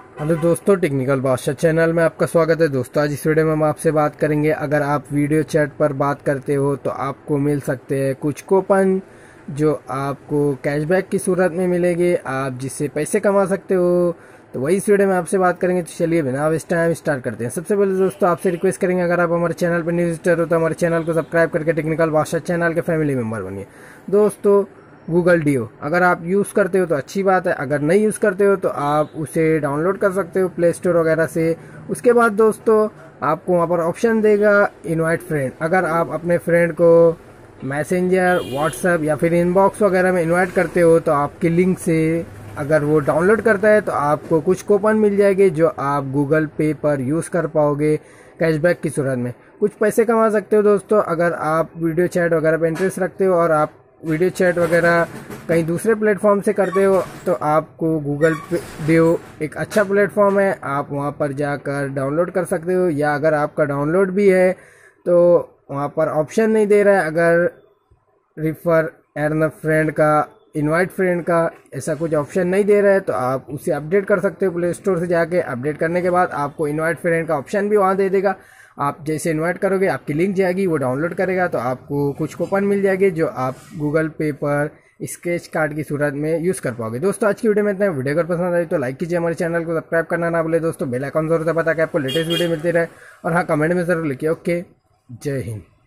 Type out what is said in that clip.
Hello दोस्तों, technical बादशाह channel में आपका स्वागत है। दोस्तों, आज इस वीडियो में हम आपसे बात करेंगे, अगर आप वीडियो चैट पर बात करते हो तो आपको मिल सकते हैं कुछ कूपन जो आपको कैशबैक की सूरत में मिलेंगे, आप जिससे पैसे कमा सकते हो। तो वही इस वीडियो में आपसे बात करेंगे। तो चलिए बिना वेस्ट टाइम स्टार्ट करते हैं। सबसे पहले दोस्तों आपसे रिक्वेस्ट करेंगे, अगर आप हमारे चैनल पर न्यू विजिटर हो तो हमारे चैनल को सब्सक्राइब करके टेक्निकल बादशाह चैनल के फैमिली मेंबर बनिए। दोस्तों, गूगल डीओ अगर आप यूज़ करते हो तो अच्छी बात है, अगर नहीं यूज़ करते हो तो आप उसे डाउनलोड कर सकते हो प्ले स्टोर वगैरह से। उसके बाद दोस्तों आपको वहाँ पर ऑप्शन देगा इनवाइट फ्रेंड। अगर आप अपने फ्रेंड को मैसेंजर, व्हाट्सएप या फिर इनबॉक्स वगैरह में इनवाइट करते हो तो आपके लिंक से अगर वो डाउनलोड करता है तो आपको कुछ कूपन मिल जाएंगे जो आप गूगल पे पर यूज़ कर पाओगे कैशबैक की सूरत में। कुछ पैसे कमा सकते हो दोस्तों। अगर आप वीडियो चैट वगैरह पर इंटरेस्ट रखते हो और आप वीडियो चैट वगैरह कहीं दूसरे प्लेटफॉर्म से करते हो तो आपको गूगल पे डीओ एक अच्छा प्लेटफॉर्म है, आप वहाँ पर जाकर डाउनलोड कर सकते हो। या अगर आपका डाउनलोड भी है तो वहाँ पर ऑप्शन नहीं दे रहा है, अगर रिफर एर्न फ्रेंड का, इनवाइट फ्रेंड का, ऐसा कुछ ऑप्शन नहीं दे रहा है तो आप उसे अपडेट कर सकते हो प्ले स्टोर से जाके। अपडेट करने के बाद आपको इनवाइट फ्रेंड का ऑप्शन भी वहाँ दे देगा। आप जैसे इनवाइट करोगे आपकी लिंक जाएगी, वो डाउनलोड करेगा तो आपको कुछ कूपन मिल जाएंगे जो आप गूगल पे पर स्केच कार्ड की सूरत में यूज़ कर पाओगे। दोस्तों, आज की वीडियो में इतना। वीडियो अगर पसंद आई तो लाइक कीजिए, हमारे चैनल को सब्सक्राइब करना ना भूले दोस्तों। बेल आइकन जरूर दबाता कि आपको लेटेस्ट वीडियो मिलती रहे। और हाँ, कमेंट में ज़रूर लिखिए। ओके, जय हिंद।